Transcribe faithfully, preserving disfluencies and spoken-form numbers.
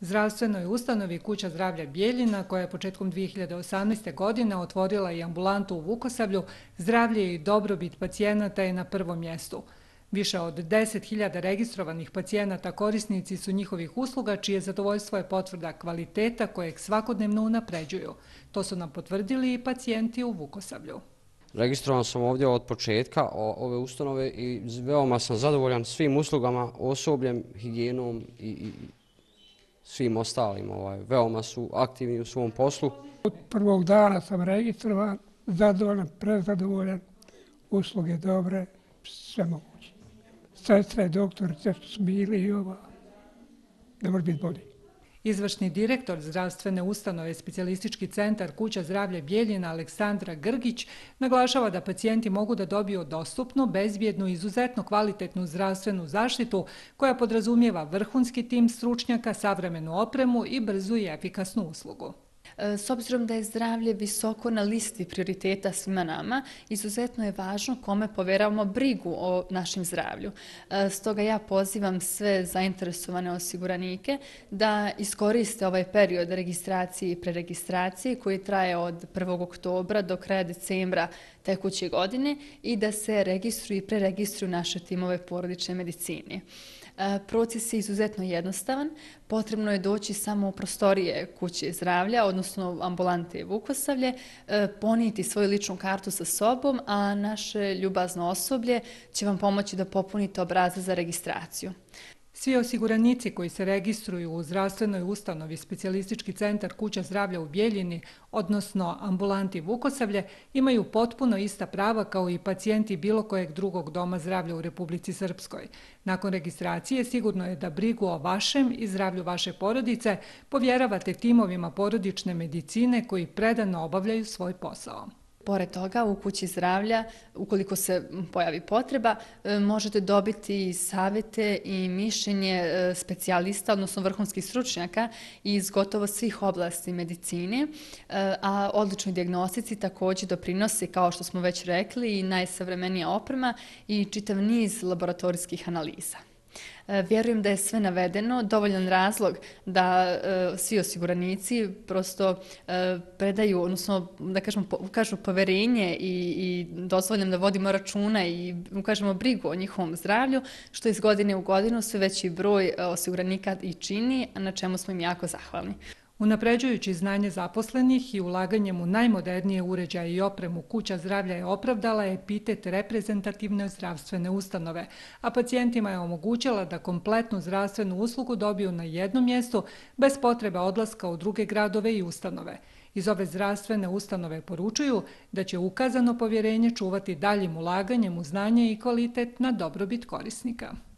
Zdravstvenoj ustanovi Kuća zdravlja Bijeljina, koja je početkom dvije hiljade osamnaeste. godine otvorila i ambulantu u Vukosavlju, zdravlje i dobrobit pacijenata je na prvom mjestu. Više od deset hiljada registrovanih pacijenata korisnici su njihovih usluga, čije zadovoljstvo je potvrda kvaliteta kojeg svakodnevno unapređuju. To su nam potvrdili i pacijenti u Vukosavlju. Registrovan sam ovdje od početka ove ustanove i veoma sam zadovoljan svim uslugama, osobljem, higijenom i svim ostalim. Veoma su aktivni u svom poslu. Od prvog dana sam registrovan, zadovoljan, prezadovoljan, usluge dobre, sve moguće. Sestre, doktorice su bili i ova, ne može biti bolji. Izvršni direktor zdravstvene ustanove Specijalistički centar Kuća zdravlja Bijeljina Aleksandra Grgić naglašava da pacijenti mogu da dobiju dostupnu, bezbjednu i izuzetno kvalitetnu zdravstvenu zaštitu koja podrazumijeva vrhunski tim stručnjaka, savremenu opremu i brzu i efikasnu uslugu. S obzirom da je zdravlje visoko na listi prioriteta svima nama, izuzetno je važno kome povjeravamo brigu o našem zdravlju. Stoga ja pozivam sve zainteresovane osiguranike da iskoriste ovaj period registracije i preregistracije koji traje od prvog oktobra do kraja decembra tekuće godine i da se registruju i preregistruju naše timove porodične medicine. Proces je izuzetno jednostavan, potrebno je doći samo u prostorije Kuće zdravlja, odnosno ambulante Vukosavlje, ponijeti svoju ličnu kartu sa sobom, a naše ljubazno osoblje će vam pomoći da popunite obrazac za registraciju. Svi osiguranici koji se registruju u zdravstvenoj ustanovi Specijalistički centar Kuća zdravlja u Bijeljini, odnosno ambulanti Vukosavlje, imaju potpuno ista prava kao i pacijenti bilo kojeg drugog doma zdravlja u Republici Srpskoj. Nakon registracije sigurno je da brigu o vašem i zdravlju vaše porodice povjeravate timovima porodične medicine koji predano obavljaju svoj posao. Pored toga, u Kući zdravlja, ukoliko se pojavi potreba, možete dobiti savjete i mišljenje specijalista, odnosno vrhunskih stručnjaka iz gotovo svih oblasti medicine, a odličnoj dijagnostici također doprinosi, kao što smo već rekli, i najsavremenija oprema i čitav niz laboratorijskih analiza. Vjerujem da je sve navedeno dovoljan razlog da svi osiguranici prosto predaju, odnosno da kažemo, ukažu poverenje i dozvoljam da vodimo računa i ukažemo brigu o njihovom zdravlju, što iz godine u godinu sve veći broj osiguranika i čini, a na čemu smo im jako zahvalni. Unapređujući znanje zaposlenih i ulaganjem u najmodernije uređaje i opremu, Kuća zdravlja je opravdala epitet reprezentativne zdravstvene ustanove, a pacijentima je omogućila da kompletnu zdravstvenu uslugu dobiju na jednom mjestu bez potrebe odlaska u druge gradove i ustanove. Iz ove zdravstvene ustanove poručuju da će ukazano povjerenje čuvati daljim ulaganjem u znanje i kvalitet na dobrobit korisnika.